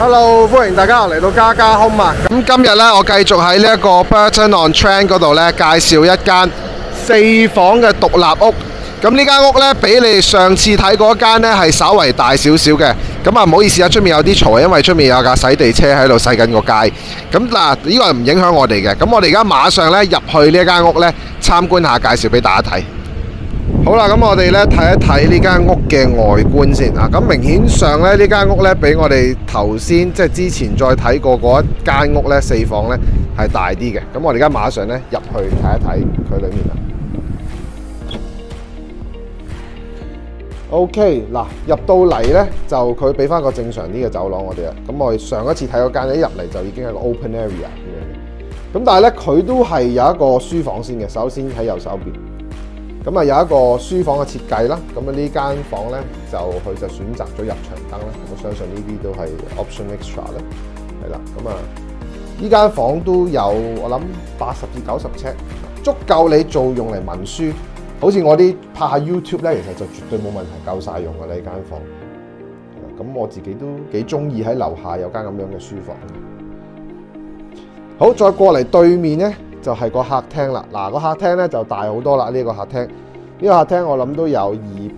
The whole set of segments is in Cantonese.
Hello， 歡迎大家嚟到家家 Home 啊！咁今日咧，我繼續喺呢一個 Burton-on-Trent 嗰度咧，介紹一間4房嘅獨立屋。咁呢間屋咧，比你上次睇嗰間咧係稍為大少少嘅。咁啊，唔好意思啊，出面有啲嘈，因為出面有架洗地車喺度洗緊個街。咁嗱，呢個係唔影響我哋嘅。咁我哋而家馬上咧入去呢一間屋咧參觀下，介紹俾大家睇。好啦，咁我哋咧睇一睇呢間屋嘅外觀先啊。咁明顯上咧呢間屋咧比我哋頭先即係之前再睇過嗰一間屋咧4房咧係大啲嘅。咁我哋而家馬上咧入去睇一睇佢裏面啦。OK， 嗱入到嚟咧就佢俾翻個正常啲嘅走廊我哋啊。咁我哋上一次睇嗰間咧一入嚟就已經係個 open area 咁樣嘅。咁但係咧佢都係有一個書房先嘅。首先喺右手邊。咁啊有一個書房嘅設計啦，咁啊呢間房咧就佢就選擇咗入場燈啦，我相信呢啲都係 option extra 啦，係啦，咁啊呢間房都有我諗80至90尺，足夠你做用嚟文書，好似我啲拍下 YouTube 咧，其實就絕對冇問題，夠晒用嘅呢間房。咁我自己都幾中意喺樓下有間咁樣嘅書房。好，再過嚟對面咧。就係個客廳啦，嗱個客廳咧就大好多啦。呢個客廳，呢個客廳我諗都有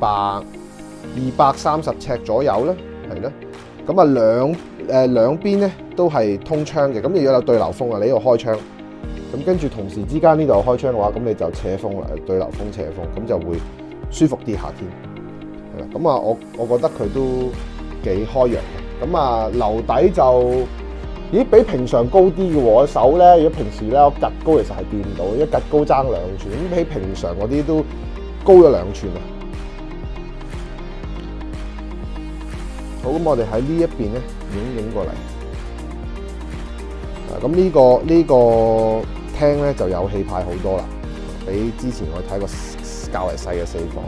230尺左右啦，係啦。咁啊兩邊咧都係通窗嘅，咁如果有對流風啊，你呢度開窗，咁跟住同時之間呢度開窗嘅話，咁你就扯風啦，對流風扯風，咁就會舒服啲夏天。係啦，咁啊我覺得佢都幾開揚嘅。咁啊樓底就。咦，比平常高啲嘅喎，我手咧，如果平時咧我趌高其實係掂到，一趌高爭2寸，咁比平常嗰啲都高咗2寸啊！好，咁我哋喺呢一邊咧影過嚟，咁呢個廳咧就有氣派好多啦，比之前我睇過較為細嘅4房。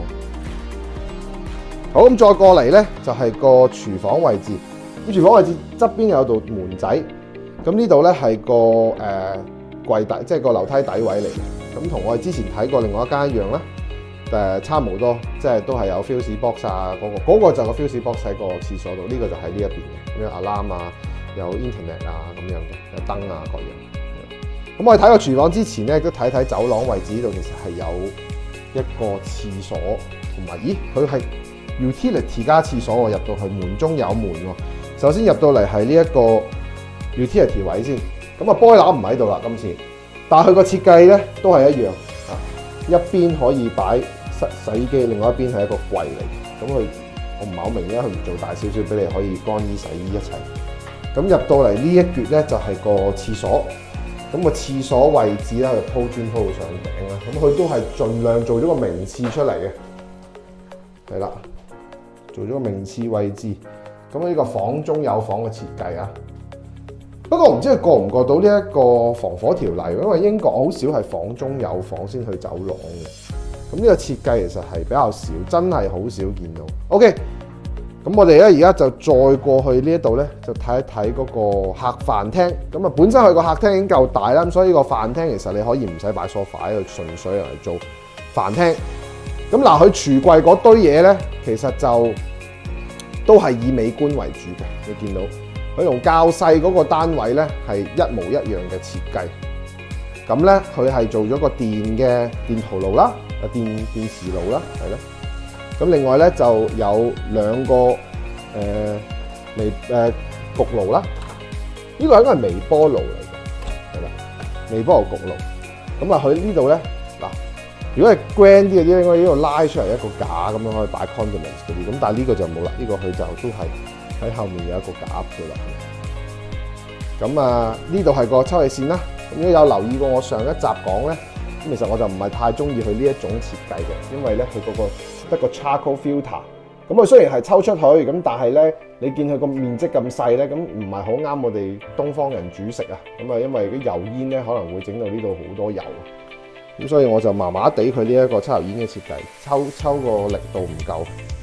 好，咁再過嚟咧就係個廚房位置。咁廚房位置側邊有道門仔，咁呢度咧係個櫃底，即係個樓梯底位嚟嘅。咁同我哋之前睇過另外一間一樣啦，差唔多，即係都係有 fuse box 啊，嗰個就個 fuse box 喺個廁所度，呢個就喺呢一邊嘅，咁樣 alarm 啊，有 internet 啊咁樣嘅，有燈啊各樣。咁我哋睇個廚房之前咧，都睇睇走廊位置呢度，其實係有一個廁所，同埋咦佢係 utility 加廁所喎，入到去門中有門喎。首先入到嚟係呢一個 utility 位先，咁啊boiler唔喺度啦今次，但係佢個設計咧都係一樣啊，一邊可以擺洗衣機，另外一邊係一個櫃嚟嘅。咁佢我唔係好明點解佢唔做大少少俾你可以乾衣洗衣一齊。咁入到嚟呢一橛咧就係個廁所，咁個廁所位置咧佢鋪磚鋪到上頂啦，咁佢都係盡量做咗個名廁出嚟嘅，係啦，做咗個名廁位置。咁呢個房中有房嘅設計啊，不過唔知佢過唔過到呢一個防火條例，因為英國好少係房中有房先去走廊嘅。咁呢個設計其實係比較少，真係好少見到。OK， 咁我哋咧而家就再過去呢一度咧，就睇一睇嗰個客飯廳。咁啊，本身佢個客廳已經夠大啦，咁所以個飯廳其實你可以唔使擺梳化喺度，純粹嚟做飯廳。咁嗱，佢櫥櫃嗰堆嘢咧，其實就都係以美觀為主嘅，你見到佢同較細嗰個單位咧係一模一樣嘅設計。咁咧佢係做咗個電陶爐啦，電磁爐啦，係咯。咁另外咧就有2個焗爐啦。呢個應該係微波爐嚟嘅，係啦，微波爐焗爐。咁啊，佢呢度咧嗱。如果係 grand 啲嗰啲，應該呢度拉出嚟一個架咁樣可以擺 condiments 嗰啲，咁但係呢個就冇啦，呢個佢就都係喺後面有一個架嘅啦。咁啊，呢度係個抽氣扇啦。咁如果有留意過我上一集講咧，咁其實我就唔係太中意佢呢一種設計嘅，因為咧佢嗰個得個 charcoal filter。咁佢雖然係抽出去，咁但係咧你見佢個面積咁細咧，咁唔係好啱我哋東方人煮食啊。咁啊，因為啲油煙咧可能會整到呢度好多油。咁所以我就麻麻地佢呢一個抽油煙嘅設計，抽個力度唔夠。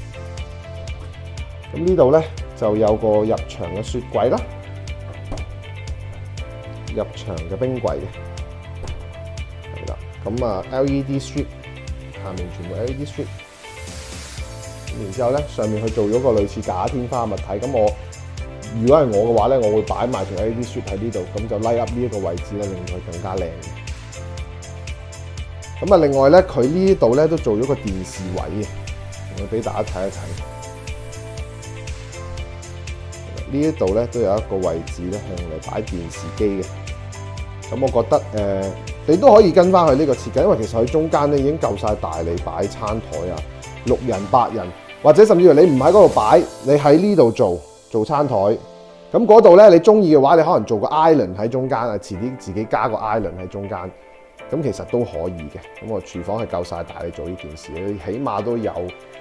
咁呢度咧就有個入牆嘅雪櫃啦，入牆嘅冰櫃嘅，係啦。咁啊 LED strip 下面全部 LED strip，然之後咧上面佢做咗個類似假天花物體。咁我如果係我嘅話咧，我會擺埋條 LED strip 喺呢度，咁就 light up 呢一個位置咧，令佢更加靚。咁啊，另外咧，佢呢度咧都做咗個電視位嘅，我俾大家睇一睇。呢一度咧都有一個位置咧係用嚟擺電視機嘅。咁我覺得你都可以跟翻佢呢個設計，因為其實佢中間咧已經夠晒大你擺餐台啊，6人8人，或者甚至乎你唔喺嗰度擺，你喺呢度做餐台。咁嗰度咧你中意嘅話，你可能做個 island 喺中間啊，遲啲自己加個 island 喺中間。咁其實都可以嘅。咁我廚房係夠晒大你做呢件事，你起碼都有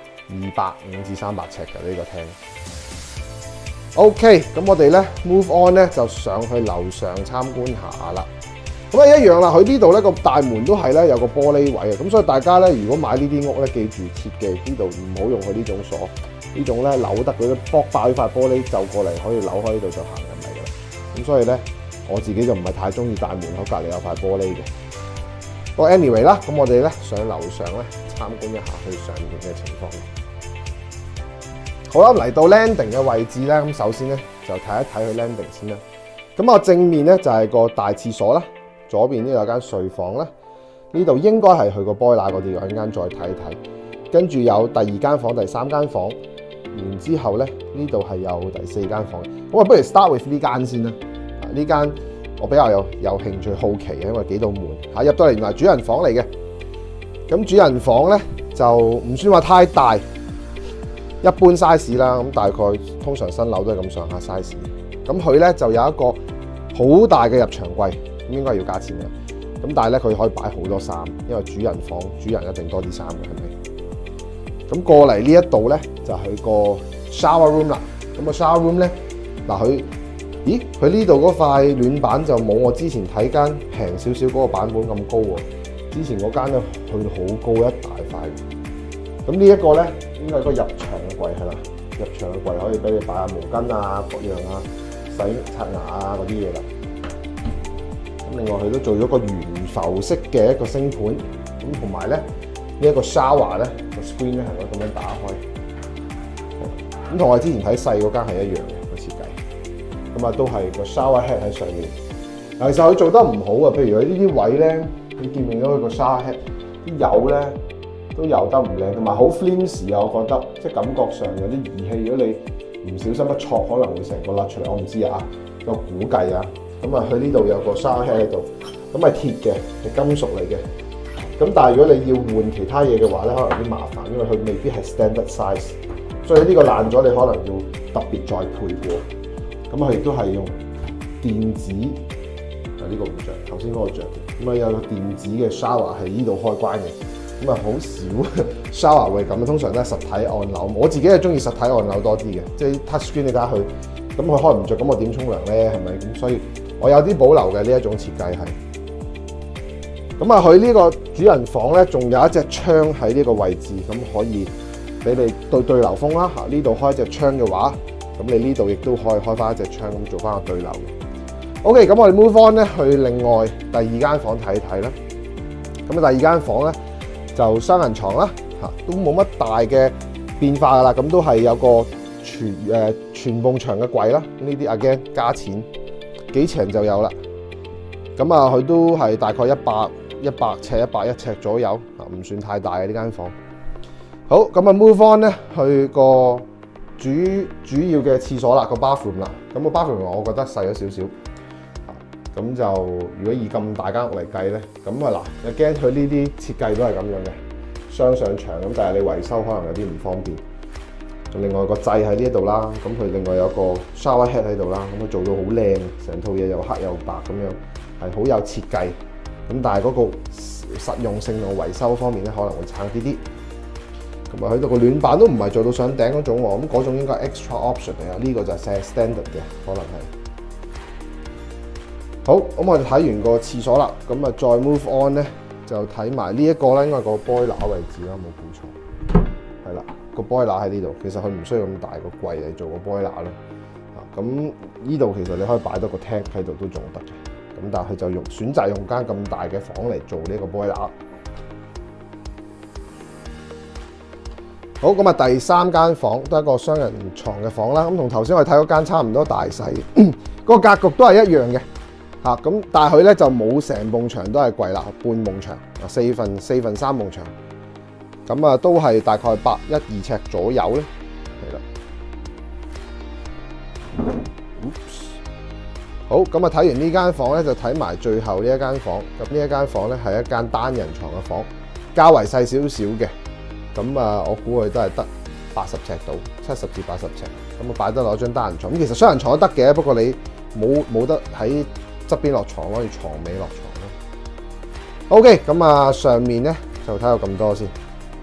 250至300尺嘅呢個廳。OK， 咁我哋咧 move on 咧就上去樓上參觀下啦。咁啊一樣啦，佢呢度咧個大門都係咧有個玻璃位嘅，咁所以大家咧如果買呢啲屋咧，記住切記呢度唔好用佢呢種鎖，呢種咧扭得佢剝爆呢塊玻璃就過嚟，可以扭開呢度就行入嚟㗎啦。咁所以咧我自己就唔係太中意大門口隔離有塊玻璃嘅。不過 anyway 啦，咁我哋咧上樓上咧參觀一下佢上面嘅情況。好啦，嚟到 landing 嘅位置咧，咁首先咧就睇一睇佢 landing 先啦。咁啊正面咧就係個大廁所啦，左邊呢有間睡房啦，呢度應該係佢個 boiler 嗰啲，我陣間再睇一睇。跟住有第2間房、第3間房，然之後咧呢度係有第4間房。咁啊，不如 start with 呢間先啦。呢間我比較有興趣好奇嘅，因為幾道門嚇入到嚟原來主人房嚟嘅。咁主人房咧就唔算話太大。一般 size 啦，咁大概通常新樓都係咁上下 size。咁佢咧就有一個好大嘅入牆櫃，咁應該要加錢嘅。咁但係咧佢可以擺好多衫，因為主人房主人一定多啲衫嘅，係咪？咁過嚟呢一度咧就係個 shower room 啦。咁個 shower room 咧嗱佢呢度嗰塊暖板就冇我之前睇間平少少嗰個版本咁高喎。之前嗰間咧去到好高一大塊。咁呢一個咧應該係個入牆嘅櫃係啦，入牆嘅櫃可以俾你擺下毛巾啊、各樣啊、刷牙啊嗰啲嘢啦。咁另外佢都做咗個懸浮式嘅一個星盤，咁同埋咧呢一個 shower 咧個 screen 咧係可以咁樣打開。咁同我之前睇細嗰間係一樣嘅個設計。咁啊都係個 shower head 喺上面。其實佢做得唔好啊，譬如佢呢啲位咧，你見唔見到佢個 shower head 啲油咧？都油得唔靚，同埋好 flimsy 啊！我覺得即係感覺上有啲儀器，如果你唔小心一挫，可能會成個甩出嚟。我唔知啊，個估計啊。咁啊，佢呢度有個 shower head 喺度，咁係鐵嘅，係金屬嚟嘅。咁但係如果你要換其他嘢嘅話咧，可能有啲麻煩，因為佢未必係 standard size，所以呢個爛咗，你可能要特別再配過。咁佢亦都係用電子，呢個唔着，頭先嗰個着嘅。咁啊有個電子嘅 shower 係呢度開關嘅。咁啊，好少 shower 會咁，通常都係實體按鈕。我自己係中意實體按鈕多啲嘅，即係 touch screen 你睇下佢，咁佢開唔着，咁我點沖涼咧？係咪？咁所以我有啲保留嘅呢一種設計係。咁啊，佢呢個主人房咧，仲有一隻窗喺呢個位置，咁可以俾你對流風啦。嚇，呢度開一隻窗嘅話，咁你呢度亦都可以開翻一隻窗，咁做翻個對流嘅。OK，咁我哋 move on 咧，去另外第2間房睇一睇啦。咁啊，第2間房咧。就雙人床啦，嚇都冇乜大嘅變化噶啦，咁都係有個全埲牆嘅櫃啦。呢啲 again 加錢，幾長就有啦。咁啊，佢都係大概100尺、101尺左右，唔算太大嘅呢間房。好，咁啊 move on 咧，去個主要嘅廁所啦，個 bathroom 啦。咁個 bathroom 我覺得細咗少少。咁就如果以咁大間屋嚟計咧，咁啊嗱，你驚佢呢啲設計都係咁樣嘅，雙上牆咁，但係你維修可能有啲唔方便。另外個掣喺呢一度啦，咁佢另外有個 shower head 喺度啦，咁佢做到好靚，成套嘢又黑又白咁樣，係好有設計。咁但係嗰個實用性同維修方面咧，可能會差啲啲。咁啊，喺度個暖板都唔係做到上頂嗰種喎，咁嗰種應該係 extra option 嚟啊，呢個就係 standard 嘅，可能係。好，咁我哋睇完個廁所啦，咁啊再 move on 咧，就睇埋呢一個咧，應該係個 boiler 位置啦，冇估錯，係啦，個 boiler 喺呢度，其實佢唔需要咁大個櫃嚟做個 boiler 啦，咁呢度其實你可以擺多個 tank 喺度都仲得嘅，咁但係佢就選擇用間咁大嘅房嚟做呢個 boiler。 好，咁啊第三間房都係一個雙人床嘅房啦。咁同頭先我哋睇嗰間差唔多大細，個格局都係一樣嘅嚇。咁但係佢咧就冇成埲牆都係櫃啦，半埲牆啊，四分3埲牆。咁啊都係大概112尺左右咧，係啦。好，咁啊睇完呢間房咧，就睇埋最後呢一間房。咁呢一間房咧係一間單人床嘅房，較為細少少嘅。咁啊，我估佢都係得80尺到70至80尺。咁啊擺得落張單人床。咁其實雙人床都得嘅，不過你冇得喺側邊落床咯，要床尾落床咯。OK， 咁啊上面咧就睇到咁多先。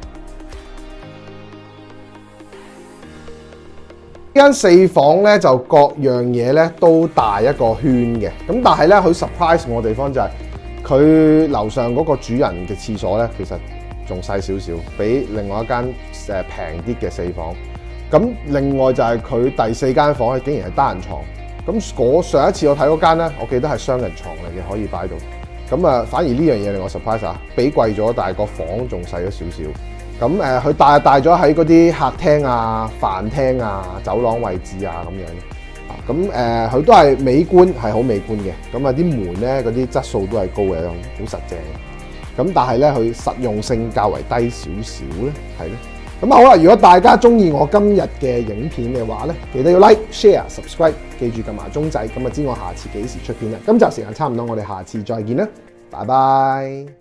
呢間4房咧就各樣嘢咧都大一個圈嘅，咁但係咧佢 surprise 我嘅地方就係佢樓上嗰個主人嘅廁所咧，其實仲細少少，比另外一間平啲嘅4房。咁另外就係佢第4間房咧，竟然係單人床。咁上一次我睇嗰間咧，我記得係雙人床嚟嘅，可以擺到。咁啊，反而呢樣嘢令我 surprise 啊，比貴咗，但係個房仲細咗少少。咁佢大咗喺嗰啲客廳啊、飯廳啊、走廊位置啊咁樣。咁佢都係美觀，係好美觀嘅。咁啊啲門咧嗰啲質素都係高嘅，好實淨。咁但係咧佢實用性較為低少少咧，係咧。咁好啦，如果大家中意我今日嘅影片嘅話咧，記得要 like、share、subscribe， 記住撳埋鐘仔，咁啊知我下次幾時出片啦。今集時間差唔多，我哋下次再見啦，拜拜。